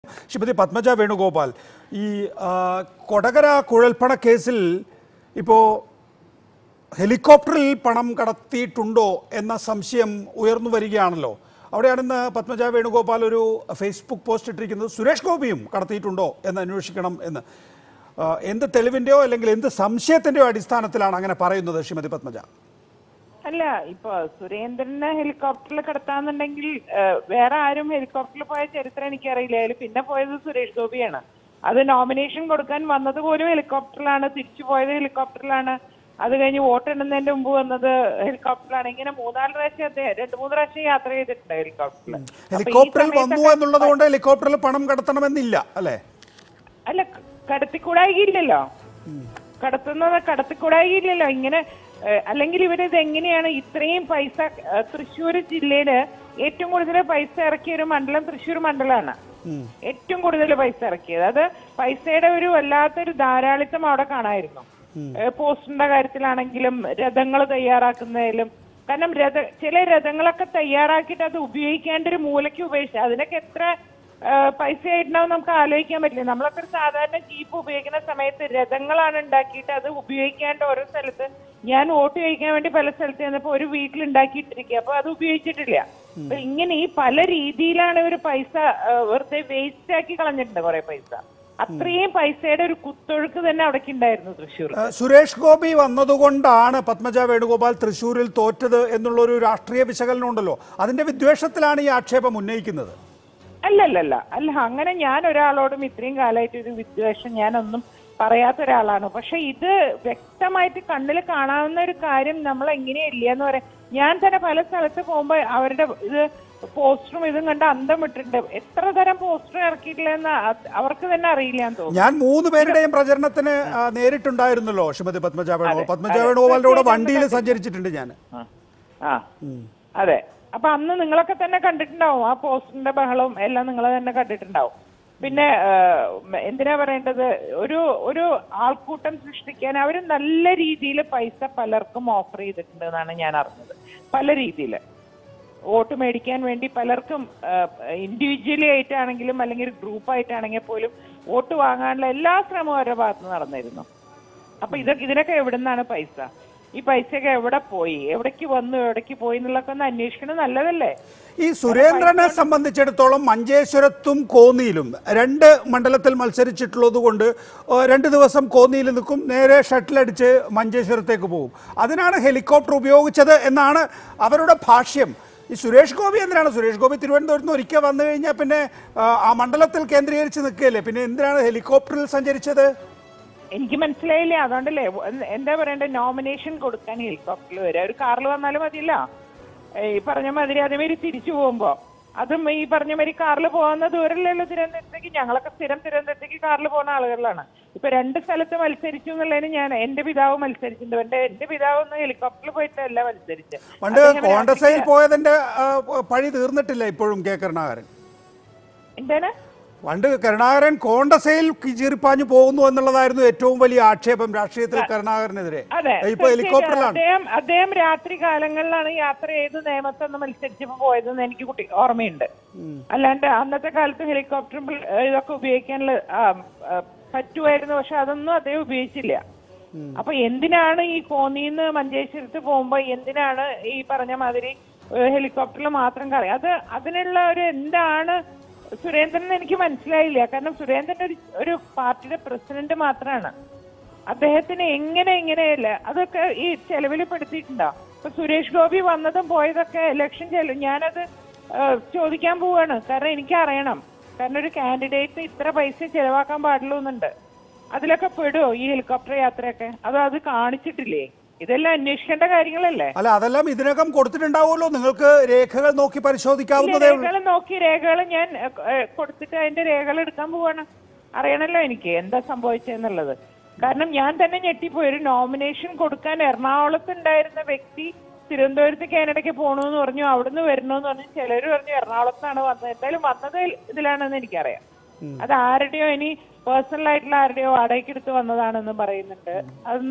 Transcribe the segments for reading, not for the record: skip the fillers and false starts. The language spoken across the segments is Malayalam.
ശ്രീമതി പത്മജ വേണുഗോപാൽ, ഈ കൊടകര കുഴൽപ്പണ കേസിൽ ഇപ്പോൾ ഹെലികോപ്റ്ററിൽ പണം കടത്തിയിട്ടുണ്ടോ എന്ന സംശയം ഉയർന്നു വരികയാണല്ലോ. അവിടെയാണെന്ന് പത്മജ വേണുഗോപാൽ ഒരു ഫേസ്ബുക്ക് പോസ്റ്റ് ഇട്ടിരിക്കുന്നത്. സുരേഷ് ഗോപിയും കടത്തിയിട്ടുണ്ടോ എന്ന് അന്വേഷിക്കണം എന്ന്. എന്ത് തെളിവിൻ്റെയോ അല്ലെങ്കിൽ എന്ത് സംശയത്തിൻ്റെയോ അടിസ്ഥാനത്തിലാണ് അങ്ങനെ പറയുന്നത് ശ്രീമതി പത്മജ? അല്ല, ഇപ്പൊ സുരേന്ദ്രനെ ഹെലികോപ്റ്ററിൽ കിടത്താന്നുണ്ടെങ്കിൽ വേറെ ആരും ഹെലികോപ്റ്ററിൽ പോയ ചരിത്രം എനിക്കറിയില്ല. അതിൽ പിന്നെ പോയത് സുരേഷ് ഗോപിയാണ്. അത് നോമിനേഷൻ കൊടുക്കാൻ വന്നത് പോലും ഹെലികോപ്റ്ററിലാണ്, തിരിച്ചു പോയത് ഹെലികോപ്റ്ററിലാണ്, അത് കഴിഞ്ഞ് വോട്ടെണ്ണുന്നതിന്റെ മുമ്പ് വന്നത് ഹെലികോപ്റ്ററിലാണ്. ഇങ്ങനെ 2-3 പ്രാവശ്യം യാത്ര ചെയ്തിട്ടുണ്ട് ഹെലികോപ്റ്ററിൽ. ഹെലികോപ്റ്ററിൽ വന്നു എന്നുള്ളത് കൊണ്ട് ഹെലികോപ്റ്ററിൽ പണം കടത്തണമെന്നില്ല അല്ലേ? അല്ല, കടത്തിക്കൂടായില്ലല്ലോ, കടത്തിക്കൂടായില്ലല്ലോ ഇങ്ങനെ. അല്ലെങ്കിൽ ഇവരിത് എങ്ങനെയാണ് ഇത്രയും പൈസ? തൃശ്ശൂർ ജില്ലയില് ഏറ്റവും കൂടുതൽ പൈസ ഇറക്കിയ ഒരു മണ്ഡലം തൃശ്ശൂർ മണ്ഡലമാണ്. ഏറ്റവും കൂടുതൽ പൈസ ഇറക്കിയത്. അത് പൈസയുടെ ഒരു വല്ലാത്തൊരു ധാരാളിത്തം അവിടെ കാണായിരുന്നു. പോസ്റ്ററിന്റെ കാര്യത്തിലാണെങ്കിലും രഥങ്ങൾ തയ്യാറാക്കുന്നതിലും. കാരണം ചില രഥങ്ങളൊക്കെ തയ്യാറാക്കിയിട്ട് അത് ഉപയോഗിക്കേണ്ട ഒരു മൂലയ്ക്ക് ഉപയോഗിച്ചത് അതിനൊക്കെ എത്ര പൈസ ആയിട്ടുണ്ടാവും നമുക്ക് ആലോചിക്കാൻ പറ്റില്ല. നമ്മളൊക്കെ ഒരു സാധാരണ ജീപ്പ് ഉപയോഗിക്കുന്ന സമയത്ത് രഥങ്ങളാണ് ഉണ്ടാക്കിയിട്ട് അത് ഉപയോഗിക്കാണ്ട് ഓരോ സ്ഥലത്ത്. ഞാൻ വോട്ട് ചോദിക്കാൻ വേണ്ടി പല സ്ഥലത്ത് ചെന്നപ്പോ ഒരു വീട്ടിൽ ഉണ്ടാക്കിയിട്ടിരിക്കുക, അപ്പൊ അത് ഉപയോഗിച്ചിട്ടില്ല. അപ്പൊ ഇങ്ങനെ ഈ പല രീതിയിലാണ് ഇവര് പൈസ വെറുതെ വേസ്റ്റ് ആക്കി കളഞ്ഞിട്ടുണ്ട് കുറെ പൈസ. അത്രയും പൈസയുടെ ഒരു കുത്തൊഴുക്ക് തന്നെ അവിടേക്ക് ഉണ്ടായിരുന്നു തൃശ്ശൂർ. സുരേഷ് ഗോപി വന്നതുകൊണ്ടാണ് പത്മജ വേണുഗോപാൽ തൃശ്ശൂരിൽ തോറ്റത് എന്നുള്ളൊരു രാഷ്ട്രീയ വിശകലനം ഉണ്ടല്ലോ. അതിന്റെ വിദ്വേഷത്തിലാണ് ഈ ആക്ഷേപം ഉന്നയിക്കുന്നത്. അല്ല, അങ്ങനെ ഞാൻ ഒരാളോടും ഇത്രയും കാലമായിട്ട് ഒരു വിദ്വേഷം ഞാനൊന്നും പറയാത്ത ഒരാളാണ്. പക്ഷെ ഇത് വ്യക്തമായിട്ട് കണ്ണിൽ കാണാവുന്ന ഒരു കാര്യം നമ്മൾ എങ്ങനെയില്ല എന്ന് പറയാം. ഞാൻ തന്നെ പല സ്ഥലത്ത് പോകുമ്പോ അവരുടെ ഇത് പോസ്റ്ററും ഇതും കണ്ട് അന്തം വിട്ടിട്ടുണ്ട്. എത്ര തരം പോസ്റ്റർ ഇറക്കിയിട്ടില്ലെന്ന് അവർക്ക് തന്നെ അറിയില്ലാന്ന് തോന്നുന്നു. ഞാൻ 3 പേരുടെയും പ്രചരണത്തിന് നേരിട്ടുണ്ടായിരുന്നല്ലോ ശ്രീമതി പത്മജ വേണുഗോപാൽ. പത്മജ വേണുഗോപാലിന്റെ കൂടെ വണ്ടിയിൽ സഞ്ചരിച്ചിട്ടുണ്ട് ഞാൻ. അതെ, അപ്പൊ അന്ന് നിങ്ങളൊക്കെ തന്നെ കണ്ടിട്ടുണ്ടാവും. ആ പോസ്റ്ററിന്റെ ബഹളവും എല്ലാം നിങ്ങൾ തന്നെ കണ്ടിട്ടുണ്ടാവും. പിന്നെ എന്തിനാ പറയേണ്ടത്, ഒരു ആൾക്കൂട്ടം സൃഷ്ടിക്കാൻ അവർ നല്ല രീതിയിൽ പൈസ പലർക്കും ഓഫർ ചെയ്തിട്ടുണ്ട് എന്നാണ് ഞാൻ അറിഞ്ഞത്. പല രീതിയിൽ വോട്ട് മേടിക്കാൻ വേണ്ടി പലർക്കും ഇൻഡിവിജ്വലി ആയിട്ടാണെങ്കിലും അല്ലെങ്കിൽ ഗ്രൂപ്പായിട്ടാണെങ്കിൽ പോലും വോട്ട് വാങ്ങാനുള്ള എല്ലാ ശ്രമവും അവരുടെ ഭാഗത്ത് നടന്നിരുന്നു. അപ്പൊ ഇതിനൊക്കെ എവിടെ നിന്നാണ് പൈസ? ഈ പൈസയൊക്കെ എവിടെ പോയി, എവിടേക്ക് വന്നു, എവിടേക്ക് പോയി എന്നുള്ളതൊക്കെ ഒന്ന് അന്വേഷിക്കണം. നല്ലതല്ലേ? ഈ സുരേന്ദ്രനെ സംബന്ധിച്ചിടത്തോളം മഞ്ചേശ്വരത്തും കോന്നിയിലും 2 മണ്ഡലത്തിൽ മത്സരിച്ചിട്ടുള്ളത് കൊണ്ട് 2 ദിവസം കോന്നിയിൽ നിൽക്കും, നേരെ ഷട്ടിലടിച്ച് മഞ്ചേശ്വരത്തേക്ക് പോകും. അതിനാണ് ഹെലികോപ്റ്റർ ഉപയോഗിച്ചത് എന്നാണ് അവരുടെ ഭാഷ്യം. ഈ സുരേഷ് ഗോപി എന്തിനാണ്? സുരേഷ് ഗോപി തിരുവനന്തപുരത്ത് നിന്ന് ഒരിക്കൽ വന്നു കഴിഞ്ഞാൽ പിന്നെ ആ മണ്ഡലത്തിൽ കേന്ദ്രീകരിച്ച് നിൽക്കുകയല്ലേ, പിന്നെ എന്തിനാണ് ഹെലികോപ്റ്ററിൽ സഞ്ചരിച്ചത്? എനിക്ക് മനസ്സിലായില്ല. അതുകൊണ്ടല്ലേ എന്താ പറയണ്ടേ, നോമിനേഷൻ കൊടുക്കാൻ ഹെലികോപ്റ്ററിൽ വരിക. ഒരു കാറിൽ വന്നാലും മതിയില്ല. ഈ പറഞ്ഞ മാതിരി അതേമാതിരി തിരിച്ചു പോകുമ്പോ അതും ഈ പറഞ്ഞ മാതിരി കാറിൽ പോകുന്ന ദൂരമല്ലല്ലോ തിരുവനന്തപുരത്തേക്ക്. ഞങ്ങളൊക്കെ സ്ഥിരം തിരുവനന്തപുരത്തേക്ക് കാറിൽ പോകുന്ന ആളുകളാണ്. ഇപ്പൊ 2 സ്ഥലത്ത് മത്സരിച്ചു എന്നുള്ളതിന് എന്റെ പിതാവ് മത്സരിച്ചിട്ടുണ്ട്. എന്റെ പിതാവ് ഒന്നും ഹെലികോപ്റ്ററിൽ പോയിട്ടല്ല മത്സരിച്ചത്. പണ്ട് കോൺഗ്രസിൽ പോയതിന്റെ പഴി തീർന്നിട്ടില്ല ഇപ്പോഴും കെ കരുണാകരൻ. എന്താണ്? പണ്ട് കരുണാകരൻ കോൺഗ്രസിൽ ചീറിപ്പാഞ്ഞു പോകുന്നു എന്നുള്ളതായിരുന്നു ഏറ്റവും വലിയ ആക്ഷേപം രാഷ്ട്രീയത്തിൽ കരുണാകരനെതിരെ. ഇപ്പൊ ഹെലികോപ്റ്ററിലാണ് അദ്ദേഹം രാത്രി കാലങ്ങളിലാണ് യാത്ര ചെയ്ത് നേമത്തൊന്ന് മത്സരിച്ചപ്പോ പോയതെന്ന് എനിക്ക് ഓർമ്മയുണ്ട്. അല്ലാണ്ട് അന്നത്തെ കാലത്ത് ഹെലികോപ്റ്ററും ഇതൊക്കെ ഉപയോഗിക്കാനുള്ള പറ്റുമായിരുന്നു. പക്ഷെ അതൊന്നും അദ്ദേഹം ഉപയോഗിച്ചില്ല. അപ്പൊ എന്തിനാണ് ഈ കോന്നിന്ന് മഞ്ചേശ്വരത്ത് പോകുമ്പോ എന്തിനാണ് ഈ പറഞ്ഞ മാതിരി ഹെലികോപ്റ്ററിൽ മാത്രം കയറി? അതിനുള്ള ഒരു എന്താണ് സുരേന്ദ്രൻ എനിക്ക് മനസ്സിലായില്ല. കാരണം സുരേന്ദ്രൻ ഒരു പാർട്ടിയുടെ പ്രസിഡന്റ് മാത്രമാണ്. അദ്ദേഹത്തിന് ഇങ്ങനെയല്ല അതൊക്കെ ഈ ചെലവിൽ പെടുത്തിയിട്ടുണ്ടോ? ഇപ്പൊ സുരേഷ് ഗോപി വന്നതും പോയതൊക്കെ ഇലക്ഷൻ ചെലവ്. ഞാനത് ചോദിക്കാൻ പോവാണ്. കാരണം എനിക്കറിയണം. കാരണം ഒരു കാൻഡിഡേറ്റ് ഇത്ര പൈസ ചെലവാക്കാൻ പാടുള്ളൂ എന്നുണ്ട്. അതിലൊക്കെ പെടുവോ ഈ ഹെലികോപ്റ്റർ യാത്രയൊക്കെ? അത് കാണിച്ചിട്ടില്ലേ? ഇതെല്ലാം അന്വേഷിക്കേണ്ട കാര്യങ്ങളല്ലേ? അല്ല, അതെല്ലാം ഇതിനകം കൊടുത്തിട്ടുണ്ടാവുമല്ലോ. നിങ്ങൾക്ക് രേഖകൾ നോക്കി പരിശോധിക്കാവുന്നതേ ഉള്ളൂ. രേഖകൾ ഞാൻ കൊടുത്തിട്ട് അതിന്റെ രേഖകൾ എടുക്കാൻ പോവാണ്. അറിയണല്ലോ എനിക്ക് എന്താ സംഭവിച്ചെന്നുള്ളത്. കാരണം ഞാൻ തന്നെ ഞെട്ടിപ്പോയി. ഒരു നോമിനേഷൻ കൊടുക്കാൻ എറണാകുളത്ത് ഉണ്ടായിരുന്ന വ്യക്തി തിരുവനന്തപുരത്ത് കാനഡയ്ക്ക് പോകണമെന്ന് പറഞ്ഞു, അവിടുന്ന് വരണമെന്ന് പറഞ്ഞു. ചിലര് പറഞ്ഞു എറണാകുളത്താണ് വന്നത്. എന്തായാലും വന്നത് ഇതിലാണെന്ന് എനിക്കറിയാം. അത് ആരുടെയോ ഇനി പേഴ്സണൽ ആയിട്ടുള്ള ആരുടെയോ വാടകയ്ക്ക് എടുത്ത് വന്നതാണെന്ന് പറയുന്നുണ്ട്. അതൊന്നും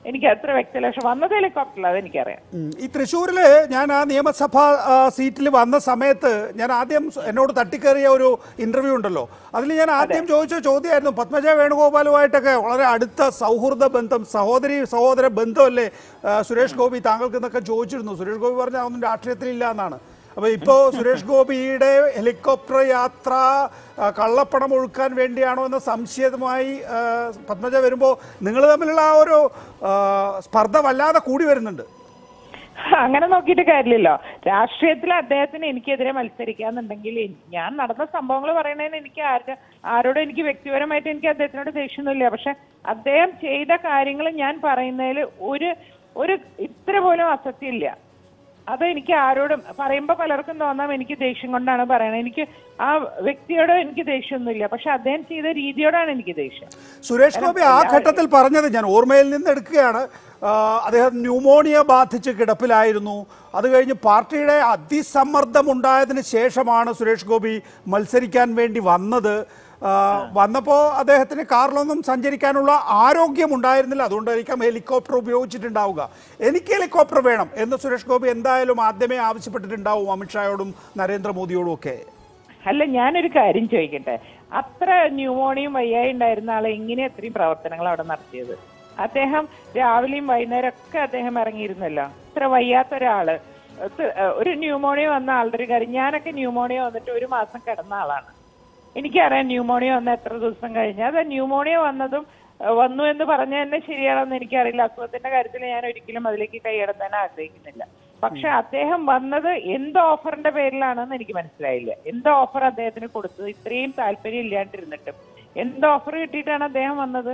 എനിക്ക് അത്ര വ്യക്തമല്ല. പക്ഷെ വന്നത് ഹെലികോപ്റ്ററിൽ, അതെനിക്കറിയാം. ഈ തൃശ്ശൂരില് ഞാൻ ആ നിയമസഭാ സീറ്റിൽ വന്ന സമയത്ത് ഞാൻ ആദ്യം എന്നോട് തട്ടിക്കേറിയ ഒരു ഇന്റർവ്യൂ ഉണ്ടല്ലോ, അതിൽ ഞാൻ ആദ്യം ചോദിച്ച ചോദ്യമായിരുന്നു, പത്മജ വേണുഗോപാലുമായിട്ടൊക്കെ വളരെ അടുത്ത സൗഹൃദ ബന്ധം, സഹോദര ബന്ധമല്ലേ സുരേഷ് ഗോപി താങ്കൾക്ക് എന്നൊക്കെ ചോദിച്ചിരുന്നു. സുരേഷ് ഗോപി പറഞ്ഞ അതൊന്നും രാഷ്ട്രീയത്തിലില്ല എന്നാണ്. അപ്പോൾ ഇപ്പോൾ സുരേഷ് ഗോപിയുടെ ഹെലികോപ്റ്റർ യാത്ര കള്ളപ്പണം ഒഴുക്കാൻ വേണ്ടിയാണോ എന്ന സംശയവുമായി പത്മജ വരുമ്പോൾ നിങ്ങൾ തമ്മിലുള്ള ആ ഒരു സ്പർദ്ധ വല്ലാതെ കൂടി വരുന്നുണ്ട്. അങ്ങനെ നോക്കിയിട്ട് കാര്യമില്ലല്ലോ. രാഷ്ട്രീയത്തിൽ അദ്ദേഹത്തിന് എനിക്കെതിരെ മത്സരിക്കാന്നുണ്ടെങ്കിൽ ഞാൻ നടന്ന സംഭവങ്ങൾ പറയുന്നതിന് എനിക്ക് ആരോടും എനിക്ക് വ്യക്തിപരമായിട്ട് എനിക്ക് അദ്ദേഹത്തിനോട് ദേഷ്യമൊന്നുമില്ല. പക്ഷെ അദ്ദേഹം ചെയ്ത കാര്യങ്ങൾ ഞാൻ പറയുന്നതിൽ ഒരു ഇത്ര പോലും അസത്യമില്ല. അത് എനിക്ക് ആരോടും പറയുമ്പോൾ പലർക്കും തോന്നാം എനിക്ക് ദേഷ്യം കൊണ്ടാണ് പറയണത്. എനിക്ക് ആ വ്യക്തിയോട് എനിക്ക് ദേഷ്യമൊന്നുമില്ല, പക്ഷെ അദ്ദേഹം ചെയ്ത രീതിയോടാണ് എനിക്ക് ദേഷ്യം. സുരേഷ് ഗോപി ആ ഘട്ടത്തിൽ പറഞ്ഞത് ഞാൻ ഓർമ്മയിൽ നിന്ന് എടുക്കുകയാണ്, അദ്ദേഹം ന്യൂമോണിയ ബാധിച്ച് കിടപ്പിലായിരുന്നു. അത് കഴിഞ്ഞ് പാർട്ടിയുടെ അതിസമ്മർദ്ദം ഉണ്ടായതിനു ശേഷമാണ് സുരേഷ് ഗോപി മത്സരിക്കാൻ വേണ്ടി വന്നപ്പോൾ അദ്ദേഹത്തിന് കാറിലൊന്നും സഞ്ചരിക്കാനുള്ള ആരോഗ്യം ഉണ്ടായിരുന്നില്ല. അതുകൊണ്ടായിരിക്കാം ഹെലികോപ്റ്റർ ഉപയോഗിച്ചിട്ടുണ്ടാവുക. എനിക്ക് ഹെലികോപ്റ്റർ വേണം എന്ന് സുരേഷ് ഗോപി എന്തായാലും ആദ്യമേ ആവശ്യപ്പെട്ടിട്ടുണ്ടാവും അമിത്ഷായോടും നരേന്ദ്രമോദിയോടും ഒക്കെ. അല്ല, ഞാനൊരു കാര്യം ചോദിക്കട്ടെ, അത്ര ന്യൂമോണിയും വയ്യായി ഉണ്ടായിരുന്ന ആളെ എങ്ങനെ അത്രയും പ്രവർത്തനങ്ങൾ അവിടെ നടത്തിയത്? അദ്ദേഹം രാവിലെയും വൈകുന്നേരം ഒക്കെ അദ്ദേഹം ഇറങ്ങിയിരുന്നല്ലോ. ഇത്ര വയ്യാത്ത ഒരാള്, ഒരു ന്യൂമോണിയ വന്ന ആളുടെ ഒരു കാര്യം, ഞാനൊക്കെ ന്യൂമോണിയ വന്നിട്ട് 1 മാസം കിടന്ന ആളാണ്. എനിക്കറിയാം ന്യൂമോണിയ വന്ന എത്ര ദിവസം കഴിഞ്ഞാൽ. അത് ന്യൂമോണിയ വന്നു എന്ന് പറഞ്ഞാൽ തന്നെ ശരിയാണെന്ന് എനിക്കറിയില്ല. അസുഖത്തിന്റെ കാര്യത്തിൽ ഞാൻ ഒരിക്കലും അതിലേക്ക് കൈയടത്താൻ ആഗ്രഹിക്കുന്നില്ല. പക്ഷെ അദ്ദേഹം വന്നത് എന്ത് ഓഫറിന്റെ പേരിലാണെന്ന് എനിക്ക് മനസ്സിലായില്ല. എന്ത് ഓഫർ അദ്ദേഹത്തിന് കൊടുത്തത്? ഇത്രയും താല്പര്യം ഇല്ലാണ്ടിരുന്നിട്ടും എന്ത് ഓഫർ കിട്ടിയിട്ടാണ് അദ്ദേഹം വന്നത്?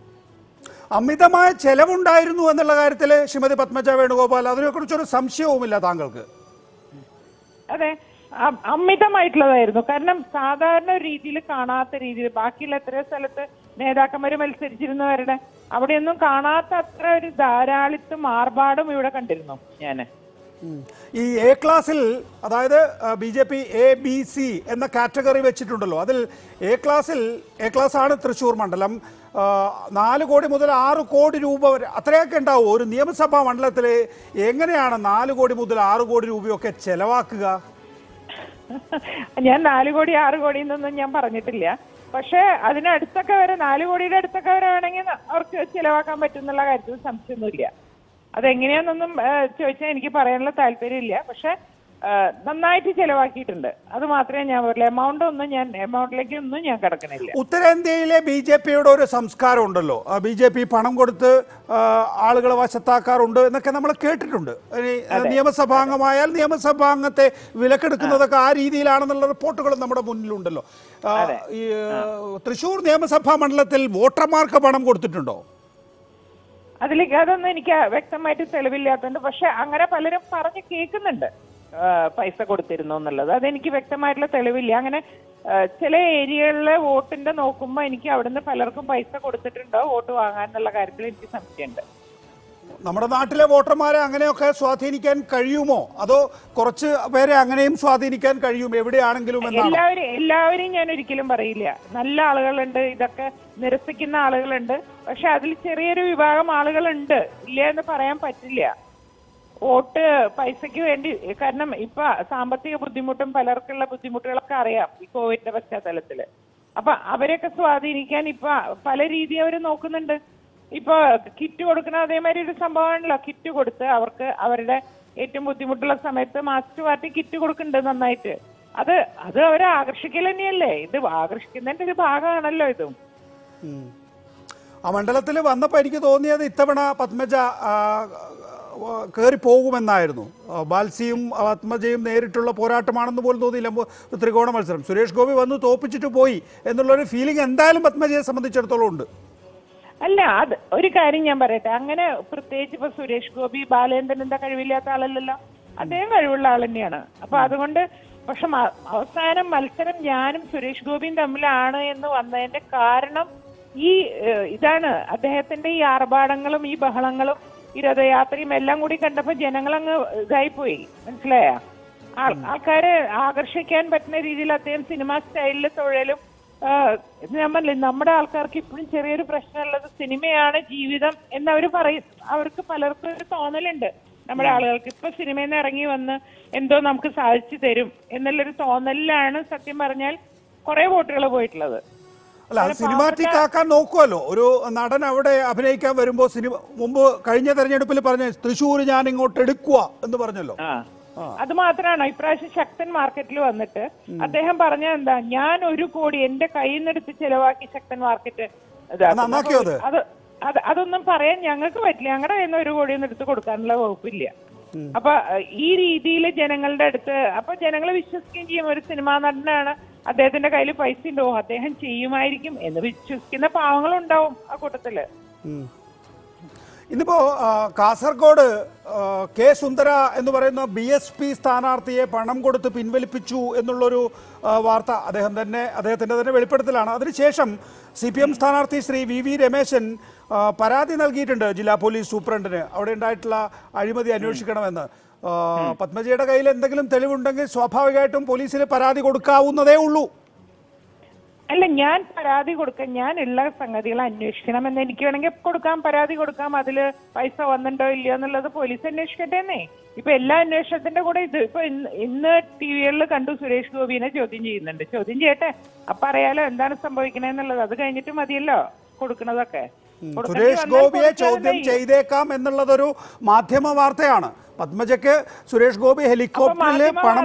അമിതമായ ചെലവുണ്ടായിരുന്നു എന്നുള്ള കാര്യത്തിൽ ശ്രീമതി പത്മജ വേണുഗോപാൽ, അതിനെക്കുറിച്ചൊരു സംശയവുമില്ല താങ്കൾക്ക്? അതെ, അമിതമായിട്ടുള്ളതായിരുന്നു. കാരണം സാധാരണ രീതിയിൽ കാണാത്ത രീതിയിൽ ബാക്കിയുള്ള എത്രയോ സ്ഥലത്ത് നേതാക്കന്മാര് മത്സരിച്ചിരുന്നവരുടെ അവിടെയൊന്നും കാണാത്ത അത്ര ഒരു ധാരാളിത്തും ആർഭാടും ഇവിടെ കണ്ടിരുന്നു ഞാന്. ഈ എ ക്ലാസ്സിൽ, അതായത് BJP ABC എന്ന കാറ്റഗറി വെച്ചിട്ടുണ്ടല്ലോ, അതിൽ എ ക്ലാസ് ആണ് തൃശ്ശൂർ മണ്ഡലം. 4 കോടി മുതൽ 6 കോടി രൂപ വരെ അത്രയൊക്കെ ഉണ്ടാവും ഒരു നിയമസഭാ മണ്ഡലത്തിൽ. എങ്ങനെയാണ് 4 കോടി മുതൽ 6 കോടി രൂപയൊക്കെ ചെലവാക്കുക? ഞാൻ 4 കോടി 6 കോടി എന്നൊന്നും ഞാൻ പറഞ്ഞിട്ടില്ല. പക്ഷെ അതിനടുത്തൊക്കെ വരെ 4 കോടിയുടെ അടുത്തൊക്കെ വരെ വേണമെങ്കിൽ അവർക്ക് ചെലവാക്കാൻ പറ്റുന്നുള്ള കാര്യത്തിൽ സംശയമൊന്നുമില്ല. അതെങ്ങനെയാണെന്നൊന്നും ചോദിച്ചാൽ എനിക്ക് പറയാനുള്ള താല്പര്യമില്ല. പക്ഷെ നന്നായിട്ട് ചെലവാക്കിയിട്ടുണ്ട്, അത് മാത്രമേ ഞാൻ പറയില്ല. എമൗണ്ടിലേക്ക് ഒന്നും ഞാൻ കിടക്കണില്ല. ഉത്തരേന്ത്യയിലെ BJPയുടെ ഒരു സംസ്കാരം ഉണ്ടല്ലോ, BJP പണം കൊടുത്ത് ആളുകളെ വശത്താക്കാറുണ്ട് എന്നൊക്കെ നമ്മൾ കേട്ടിട്ടുണ്ട്. നിയമസഭാംഗമായാൽ നിയമസഭാംഗത്തെ വിലക്കെടുക്കുന്നതൊക്കെ ആ രീതിയിലാണെന്നുള്ള റിപ്പോർട്ടുകളും നമ്മുടെ മുന്നിലുണ്ടല്ലോ. ഈ തൃശ്ശൂർ നിയമസഭാ മണ്ഡലത്തിൽ വോട്ടർമാർക്ക് പണം കൊടുത്തിട്ടുണ്ടോ? അതൊന്നും എനിക്ക് വ്യക്തമായിട്ട് തെളിവില്ലാത്തതുണ്ട്. പക്ഷെ അങ്ങനെ പലരും പറഞ്ഞ് കേൾക്കുന്നുണ്ട് പൈസ കൊടുത്തിരുന്നു എന്നുള്ളത്. അതെനിക്ക് വ്യക്തമായിട്ടുള്ള തെളിവില്ല. അങ്ങനെ ചില ഏരിയകളിലെ വോട്ടിന്റെ നോക്കുമ്പോൾ എനിക്ക് അവിടുന്ന് പലർക്കും പൈസ കൊടുത്തിട്ടുണ്ടോ വോട്ട് വാങ്ങാനുള്ള കാര്യത്തിൽ എനിക്ക് സംശയമുണ്ട്. നമ്മുടെ നാട്ടിലെ വോട്ടർമാരെ അങ്ങനെയൊക്കെ സ്വാധീനിക്കാൻ കഴിയുമോ? അതോ കുറച്ച് പേരെ അങ്ങനെയും സ്വാധീനിക്കാൻ കഴിയും എവിടെയാണെങ്കിലും? എല്ലാവരെയും ഞാൻ ഒരിക്കലും പറയില്ല. നല്ല ആളുകളുണ്ട്, ഇതൊക്കെ നിരസിക്കുന്ന ആളുകളുണ്ട്. പക്ഷെ അതിൽ ചെറിയൊരു വിഭാഗം ആളുകളുണ്ട്, ഇല്ല എന്ന് പറയാൻ പറ്റില്ല. വോട്ട് പൈസയ്ക്ക് വേണ്ടി, കാരണം ഇപ്പൊ സാമ്പത്തിക ബുദ്ധിമുട്ടും പലർക്കുള്ള ബുദ്ധിമുട്ടുകളൊക്കെ അറിയാം ഈ കോവിഡിന്റെ പശ്ചാത്തലത്തില്. അപ്പൊ അവരെയൊക്കെ സ്വാധീനിക്കാൻ ഇപ്പൊ പല രീതി അവർ നോക്കുന്നുണ്ട്. ഇപ്പൊ കിറ്റ് കൊടുക്കുന്ന അതേമാതിരി ഒരു സംഭവമാണല്ലോ. കിറ്റ് കൊടുത്ത് അവർക്ക് അവരുടെ ഏറ്റവും ബുദ്ധിമുട്ടുള്ള സമയത്ത് മാർക്സിസ്റ്റ് പാർട്ടി കിറ്റ് കൊടുക്കുന്നുണ്ട് നന്നായിട്ട്. അത് അവരെ ആകർഷിക്കൽ തന്നെയല്ലേ? ഇത് ആകർഷിക്കുന്നതിന്റെ ഒരു ഭാഗമാണല്ലോ ഇതും. ആ മണ്ഡലത്തിൽ വന്നപ്പോൾ എനിക്ക് തോന്നിയത് ഇത്തവണ പത്മജ കയറി പോകുമെന്നായിരുന്നു. ബാൽസിയും പത്മജയും നേരിട്ടുള്ള പോരാട്ടമാണെന്ന് പോലും തോന്നിയില്ല. ത്രികോണ മത്സരം സുരേഷ് ഗോപി വന്ന് തോപ്പിച്ചിട്ട് പോയി എന്നുള്ളൊരു ഫീലിംഗ് എന്തായാലും പത്മജയെ സംബന്ധിച്ചിടത്തോളം ഉണ്ട്. അല്ല, അത് ഒരു കാര്യം ഞാൻ പറയട്ടെ, അങ്ങനെ പ്രത്യേകിച്ച് ഇപ്പൊ സുരേഷ് ഗോപി ബാലേന്ദ്രൻ എന്താ കഴിവില്ലാത്ത ആളല്ലല്ലോ, അദ്ദേഹം കഴിവുള്ള ആൾ തന്നെയാണ്. അപ്പൊ അതുകൊണ്ട് പക്ഷെ അവസാനം മത്സരം ഞാനും സുരേഷ് ഗോപിയും തമ്മിലാണ് എന്ന് വന്നതിന്റെ കാരണം ഇതാണ്. അദ്ദേഹത്തിന്റെ ഈ ആർഭാടങ്ങളും ഈ ബഹളങ്ങളും ഈ രഥയാത്രയും എല്ലാം കൂടി കണ്ടപ്പോ ജനങ്ങളങ്ങ് ഇതായിപ്പോയി, മനസ്സിലായ? ആൾക്കാരെ ആകർഷിക്കാൻ പറ്റുന്ന രീതിയിൽ അദ്ദേഹം സിനിമ സ്റ്റൈലിൽ തുഴലും ഞാൻ പറഞ്ഞില്ലേ, നമ്മുടെ ആൾക്കാർക്ക് ഇപ്പോഴും ചെറിയൊരു പ്രശ്നമുള്ളത് സിനിമയാണ് ജീവിതം എന്നവര് പറയും. അവർക്ക് പലർക്കും ഒരു തോന്നലുണ്ട്, നമ്മുടെ ആളുകൾക്ക് ഇപ്പൊ സിനിമയിൽ നിന്ന് ഇറങ്ങി വന്ന് എന്തോ നമുക്ക് സാധിച്ചു തരും എന്നുള്ളൊരു തോന്നലിലാണ് സത്യം പറഞ്ഞാൽ കുറെ വോട്ടുകൾ പോയിട്ടുള്ളത്. അല്ല, സിനിമാറ്റിക് ആക്കാൻ നോക്കുമല്ലോ. ഒരു നടൻ അവിടെ അഭിനയിക്കാൻ വരുമ്പോൾ മുമ്പ് കഴിഞ്ഞ തെരഞ്ഞെടുപ്പിൽ പറഞ്ഞ തൃശ്ശൂർ ഞാൻ ഇങ്ങോട്ട് എടുക്കുക എന്ന് പറഞ്ഞല്ലോ. അത് മാത്രമാണ് ഇപ്രാവശ്യം ശക്തൻ മാർക്കറ്റിൽ വന്നിട്ട് അദ്ദേഹം പറഞ്ഞ എന്താ, ഞാൻ 1 കോടി എന്റെ കയ്യിൽ നിന്നെടുത്ത് ചെലവാക്കി ശക്തൻ മാർക്കറ്റ് അതൊന്നും പറയാൻ ഞങ്ങൾക്ക് പറ്റില്ല. ഞങ്ങളുടെ കയ്യിൽ നിന്ന് 1 കോടിയൊന്നും എടുത്ത് കൊടുക്കാനുള്ള വകുപ്പില്ല. അപ്പൊ ഈ രീതിയിൽ ജനങ്ങളുടെ അടുത്ത് അപ്പൊ ജനങ്ങൾ വിശ്വസിക്കുകയും ചെയ്യും, ഒരു സിനിമാ നടനാണ്, അദ്ദേഹത്തിന്റെ കയ്യിൽ പൈസ ഉണ്ടോ, അദ്ദേഹം ചെയ്യുമായിരിക്കും എന്ന് വിശ്വസിക്കുന്ന പാവങ്ങളുണ്ടാവും ആ കൂട്ടത്തില്. ഇന്നിപ്പോ കാസർഗോഡ് കെ സുന്ദര എന്ന് പറയുന്ന BSP സ്ഥാനാർത്ഥിയെ പണം കൊടുത്ത് പിൻവലിപ്പിച്ചു എന്നുള്ളൊരു വാർത്ത അദ്ദേഹത്തിന്റെ തന്നെ വെളിപ്പെടുത്തലാണ്. അതിനുശേഷം CPM സ്ഥാനാർത്ഥി ശ്രീ VV രമേശൻ പരാതി നൽകിയിട്ടുണ്ട് ജില്ലാ പോലീസ് സൂപ്രണ്ടിന്, അവിടെ ഉണ്ടായിട്ടുള്ള അഴിമതി അന്വേഷിക്കണമെന്ന്. പത്മജയുടെ കയ്യിൽ എന്തെങ്കിലും തെളിവുണ്ടെങ്കിൽ സ്വാഭാവികമായിട്ടും പോലീസിന് പരാതി കൊടുക്കാവുന്നതേ ഉള്ളൂ. അല്ല, ഞാൻ പരാതി കൊടുക്കാം, ഞാൻ ഉള്ള സംഗതികൾ അന്വേഷിക്കണമെന്ന് എനിക്ക് വേണമെങ്കിൽ കൊടുക്കാം, പരാതി കൊടുക്കാം. അതില് പൈസ വന്നിട്ടോ ഇല്ലയോ എന്നുള്ളത് പോലീസ് അന്വേഷിക്കട്ടെന്നേ. ഇപ്പൊ എല്ലാ അന്വേഷണത്തിന്റെ കൂടെ ഇത് ഇപ്പൊ ഇന്ന് ടിവികളിൽ കണ്ടു, സുരേഷ് ഗോപിനെ ചോദ്യം ചെയ്യുന്നുണ്ട്. ചോദ്യം ചെയ്യട്ടെ, അപ്പൊ അറിയാലോ എന്താണ് സംഭവിക്കണെന്നുള്ളത്. അത് കഴിഞ്ഞിട്ട് മതിയല്ലോ കൊടുക്കണതൊക്കെ. സുരേഷ് ഗോപിയെ ചോദ്യം ചെയ്തേക്കാം എന്നുള്ളതൊരു മാധ്യമ വാർത്തയാണ്. പത്മജയ്ക്ക് സുരേഷ് ഗോപി ഹെലികോപ്റ്ററിൽ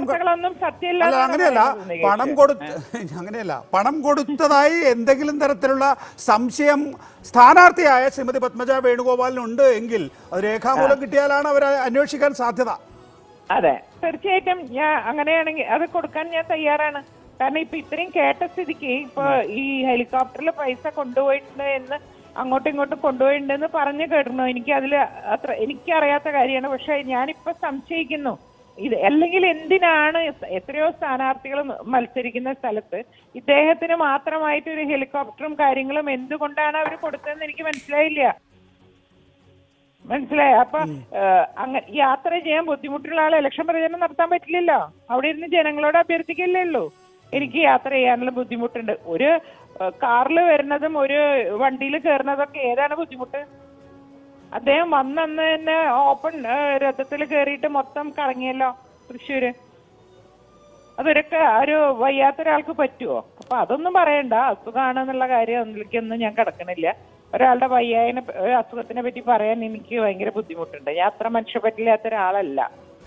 പണം കൊടുത്തതായി എന്തെങ്കിലും തരത്തിലുള്ള സംശയം സ്ഥാനാർത്ഥിയായ ശ്രീമതി പത്മജ വേണുഗോപാലിനുണ്ട് എങ്കിൽ അത് രേഖാമൂലം കിട്ടിയാലാണ് അവർ അന്വേഷിക്കാൻ സാധ്യത. അതെ, തീർച്ചയായിട്ടും ഞാൻ അങ്ങനെയാണെങ്കിൽ അത് കൊടുക്കാൻ ഞാൻ തയ്യാറാണ്. കാരണം ഇപ്പൊ ഇത്രയും കേട്ട സ്ഥിതിക്ക് ഇപ്പൊ ഈ ഹെലികോപ്റ്ററിൽ പൈസ കൊണ്ടുപോയിട്ടുണ്ട് എന്ന് അങ്ങോട്ടും ഇങ്ങോട്ടും കൊണ്ടുപോയിട്ടുണ്ടെന്ന് പറഞ്ഞു കേട്ടിരുന്നു. എനിക്കറിയാത്ത കാര്യമാണ്. പക്ഷെ ഞാനിപ്പോ സംശയിക്കുന്നു ഇത്, അല്ലെങ്കിൽ എന്തിനാണ് എത്രയോ സ്ഥാനാർത്ഥികൾ മത്സരിക്കുന്ന സ്ഥലത്ത് ഇദ്ദേഹത്തിന് മാത്രമായിട്ട് ഒരു ഹെലികോപ്റ്ററും കാര്യങ്ങളും എന്തുകൊണ്ടാണ് അവർ കൊടുത്തതെന്ന് എനിക്ക് മനസ്സിലായി. അപ്പൊ അങ്ങനെ യാത്ര ചെയ്യാൻ ബുദ്ധിമുട്ടുള്ള ആൾ ഇലക്ഷൻ പ്രചരണം നടത്താൻ പറ്റില്ലല്ലോ. അവിടെ ഇരുന്ന് ജനങ്ങളോട് അഭ്യർത്ഥിക്കല്ലേ ഉള്ളൂ. എനിക്ക് യാത്ര ചെയ്യാനുള്ള ബുദ്ധിമുട്ടുണ്ട്. ഒരു കാറിൽ വരുന്നതും ഒരു വണ്ടിയിൽ കയറുന്നതൊക്കെ ഏതാണ് ബുദ്ധിമുട്ട്? അദ്ദേഹം വന്ന് തന്നെ ഓപ്പൺ രഥത്തിൽ കയറിയിട്ട് മൊത്തം കറങ്ങിയല്ലോ തൃശ്ശൂര്. അതൊരൊക്കെ ഒരു വയ്യാത്തൊരാൾക്ക് പറ്റുമോ? അപ്പൊ അതൊന്നും പറയണ്ട, അസുഖമാണെന്നുള്ള കാര്യം അതിലേക്കൊന്നും ഞാൻ കിടക്കണില്ല. ഒരാളുടെ അസുഖത്തിനെ പറ്റി പറയാൻ എനിക്ക് ഭയങ്കര ബുദ്ധിമുട്ടുണ്ട്. ഞാൻ അത്ര മനുഷ്യപ്പറ്റില്ലാത്ത ഒരാളല്ല.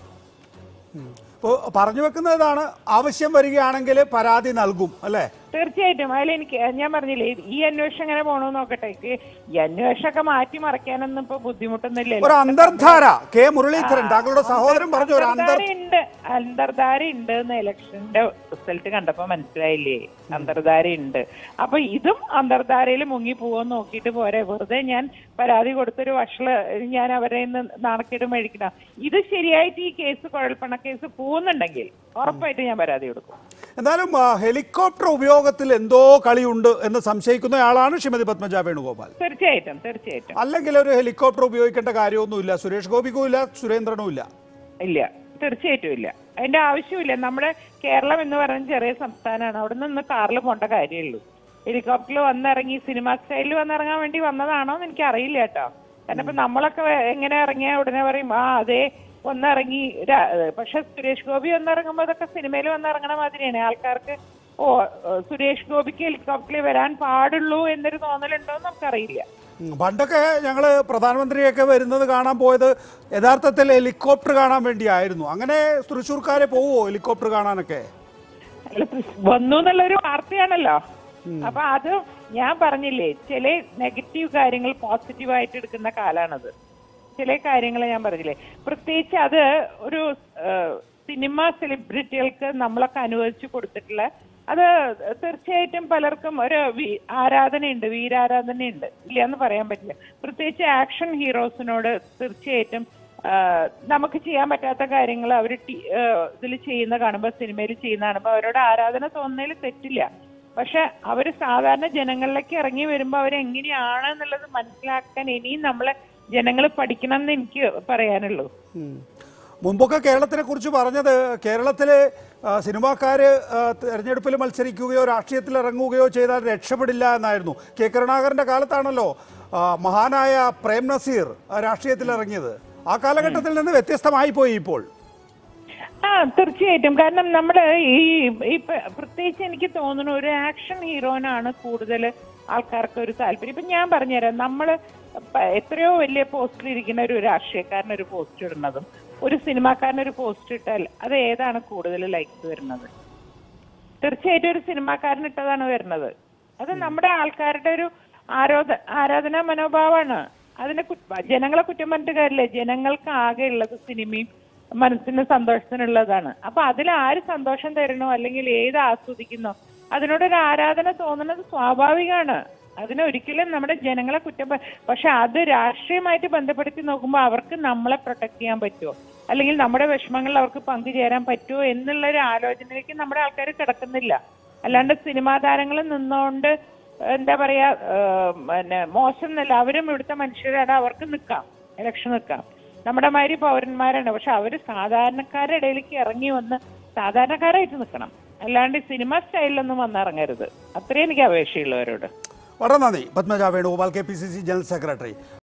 പറഞ്ഞു വെക്കുന്നതാണ്, ആവശ്യം വരികയാണെങ്കിൽ പരാതി നൽകും അല്ലേ? തീർച്ചയായിട്ടും. അതിലെനിക്ക് ഞാൻ പറഞ്ഞില്ലേ, ഈ അന്വേഷണം എങ്ങനെ പോകണമെന്ന് നോക്കട്ടെ. ഈ അന്വേഷണമൊക്കെ മാറ്റി മറിക്കാനൊന്നും ഇപ്പൊ ബുദ്ധിമുട്ടൊന്നുമില്ല. ഒരു അന്തർധാര കെ മുരളീധരൻ താങ്കളുടെ സഹോദരൻ പറഞ്ഞു, ഒരു അന്തർധാര ഉണ്ട് എന്ന് ഇലക്ഷന്റെ റിസൾട്ട് കണ്ടപ്പോ മനസ്സിലായില്ലേ? അന്തർധാര ഉണ്ട്. അപ്പൊ ഇതും അന്തർധാരയിൽ മുങ്ങി പോവെന്ന് നോക്കിയിട്ട് പോരെ. വെറുതെ ഞാൻ പരാതി കൊടുത്തൊരു വഷള് ഞാൻ അവരെ നാണക്കേട് മേടിക്കണം. ഇത് ശരിയായിട്ട് ഈ കേസ്, കുഴൽപ്പണ കേസ് പോകുന്നുണ്ടെങ്കിൽ ഉറപ്പായിട്ട് ഞാൻ പരാതി കൊടുക്കും. എന്തായാലും ഹെലികോപ്റ്റർ ഉപയോഗത്തിൽ എന്തോ കളിയുണ്ട് എന്ന് സംശയിക്കുന്നയാളാണ് ശ്രീമതി പത്മജ വേണുഗോപാൽ. തീർച്ചയായിട്ടും. അല്ലെങ്കിൽ ഒരു ഹെലികോപ്റ്റർ ഉപയോഗിക്കേണ്ട കാര്യമൊന്നുമില്ല, സുരേഷ് ഗോപിക്കും ഇല്ല, സുരേന്ദ്രനും ഇല്ല. തീർച്ചയായിട്ടും ഇല്ല, അതിന്റെ ആവശ്യമില്ല. നമ്മുടെ കേരളം എന്ന് പറയുന്ന ചെറിയ സംസ്ഥാനമാണ്. അവിടെ നിന്ന് കാറിൽ പോകേണ്ട കാര്യമുള്ളൂ. ഹെലികോപ്റ്ററിൽ വന്നിറങ്ങി സിനിമ സ്റ്റൈലിൽ വന്നിറങ്ങാൻ വേണ്ടി വന്നതാണോ എന്ന് എനിക്ക് അറിയില്ല കേട്ടോ. കാരണം ഇപ്പൊ നമ്മളൊക്കെ എങ്ങനെ ഇറങ്ങിയ ഉടനെ പറയും അതെ വന്നിറങ്ങി. പക്ഷെ സുരേഷ് ഗോപി വന്നിറങ്ങുമ്പോ അതൊക്കെ സിനിമയിൽ വന്നിറങ്ങണ മാതിരിയാണ്. ആൾക്കാർക്ക് സുരേഷ് ഗോപിക്ക് ഹെലികോപ്റ്ററിൽ വരാൻ പാടുള്ളൂ എന്നൊരു തോന്നലുണ്ടോ എന്ന് നമുക്കറിയില്ല. പണ്ടൊക്കെ ഞങ്ങള് പ്രധാനമന്ത്രിയൊക്കെ വരുന്നത് കാണാൻ പോയത് യഥാർത്ഥത്തിൽ ഹെലികോപ്റ്റർ കാണാൻ വേണ്ടിയായിരുന്നു. അങ്ങനെ തൃശ്ശൂർക്കാരെ പോവോ ഹെലികോപ്റ്റർ കാണാനൊക്കെ? വന്നു എന്നുള്ളൊരു വാർത്തയാണല്ലോ. അപ്പൊ അത് ഞാൻ പറഞ്ഞില്ലേ, ചില നെഗറ്റീവ് കാര്യങ്ങൾ പോസിറ്റീവായിട്ട് എടുക്കുന്ന കാലാണത്. ചില കാര്യങ്ങൾ ഞാൻ പറഞ്ഞില്ലേ, പ്രത്യേകിച്ച് അത് ഒരു സിനിമ സെലിബ്രിറ്റികൾക്ക് നമ്മളൊക്കെ അനുവദിച്ചു കൊടുത്തിട്ടുള്ള അത് തീർച്ചയായിട്ടും പലർക്കും ഒരു ആരാധനയുണ്ട്, വീരാരാധനയുണ്ട്, ഇല്ല എന്ന് പറയാൻ പറ്റില്ല. പ്രത്യേകിച്ച് ആക്ഷൻ ഹീറോസിനോട് തീർച്ചയായിട്ടും നമുക്ക് ചെയ്യാൻ പറ്റാത്ത കാര്യങ്ങൾ അവർ ഇതിൽ ചെയ്യുന്ന കാണുമ്പോൾ, സിനിമയിൽ ചെയ്യുന്ന കാണുമ്പോൾ അവരോട് ആരാധന തോന്നുന്നതിൽ തെറ്റില്ല. പക്ഷെ അവര് സാധാരണ ജനങ്ങളിലേക്ക് ഇറങ്ങി വരുമ്പോൾ അവരെങ്ങനെയാണ് എന്നുള്ളത് മനസ്സിലാക്കാൻ ഇനിയും നമ്മളെ ജനങ്ങൾ പഠിക്കണം എന്ന് എനിക്ക് പറയാനുള്ളൂ. മുമ്പൊക്കെ കേരളത്തിനെ കുറിച്ച് പറഞ്ഞത് കേരളത്തിലെ സിനിമാക്കാര് തെരഞ്ഞെടുപ്പിൽ മത്സരിക്കുകയോ രാഷ്ട്രീയത്തിൽ ഇറങ്ങുകയോ ചെയ്താൽ രക്ഷപ്പെടില്ല എന്നായിരുന്നു. കെ കരുണാകരന്റെ കാലത്താണല്ലോ മഹാനായ പ്രേം നസീർ രാഷ്ട്രീയത്തിൽ ഇറങ്ങിയത്. ആ കാലഘട്ടത്തിൽ നിന്ന് വ്യത്യസ്തമായി പോയി ഇപ്പോൾ. തീർച്ചയായിട്ടും. കാരണം നമ്മള് ഈ പ്രത്യേകിച്ച് എനിക്ക് തോന്നുന്നു ഒരു ആക്ഷൻ ഹീറോനാണ് കൂടുതൽ ആൾക്കാർക്ക് ഒരു താല്പര്യം. ഇപ്പൊ ഞാൻ പറഞ്ഞുതരാം, നമ്മള് എത്രയോ വലിയ പോസ്റ്റിൽ ഇരിക്കുന്ന ഒരു രാഷ്ട്രീയക്കാരനൊരു പോസ്റ്റ് ഇടുന്നതും ഒരു സിനിമാക്കാരനൊരു പോസ്റ്റ് ഇട്ടാൽ അത് ഏതാണ് കൂടുതൽ ലൈക്സ് വരുന്നത്? തീർച്ചയായിട്ടും ഒരു സിനിമാക്കാരൻ ഇട്ടതാണ് വരുന്നത്. അത് നമ്മുടെ ആൾക്കാരുടെ ഒരു ആരാധനാ മനോഭാവമാണ്. അതിനെ ജനങ്ങളെ കുറ്റം പറഞ്ഞിട്ട് കാര്യമില്ല. ജനങ്ങൾക്ക് ആകെ ഉള്ളത് സിനിമയും മനസ്സിന് സന്തോഷത്തിനുള്ളതാണ്. അപ്പൊ അതിൽ ആര് സന്തോഷം തരണോ അല്ലെങ്കിൽ ഏത് ആസ്വദിക്കുന്നോ അതിനോടൊരു ആരാധന തോന്നുന്നത് സ്വാഭാവികമാണ്. അതിനൊരിക്കലും നമ്മുടെ ജനങ്ങളെ കുറ്റം പക്ഷെ അത് രാഷ്ട്രീയമായിട്ട് ബന്ധപ്പെടുത്തി നോക്കുമ്പോൾ അവർക്ക് നമ്മളെ പ്രൊട്ടക്ട് ചെയ്യാൻ പറ്റുമോ അല്ലെങ്കിൽ നമ്മുടെ വിഷമങ്ങളിൽ അവർക്ക് പങ്കുചേരാൻ പറ്റുമോ എന്നുള്ള ഒരു ആലോചനയിലേക്ക് നമ്മുടെ ആൾക്കാർ കിടക്കുന്നില്ല. അല്ലാണ്ട് സിനിമാ താരങ്ങൾ നിന്നുകൊണ്ട് എന്താ പറയാ പിന്നെ മോശം എന്നല്ല, അവരും ഇവിടുത്തെ മനുഷ്യരാണ്, അവർക്ക് നിൽക്കാം, ഇലക്ഷൻ നിൽക്കാം, നമ്മുടെ മാതിരി പൗരന്മാരാണ്. പക്ഷെ അവര് സാധാരണക്കാരുടെ ഇടയിലേക്ക് ഇറങ്ങി വന്ന് സാധാരണക്കാരായിട്ട് നിൽക്കണം, അല്ലാണ്ട് സിനിമ സ്റ്റൈലിലൊന്നും വന്നിറങ്ങരുത്. അത്രയും എനിക്ക് അപേക്ഷയുള്ളവരോട്. വളരെ നന്ദി. Padmaja Venugopal, KPCC general secretary.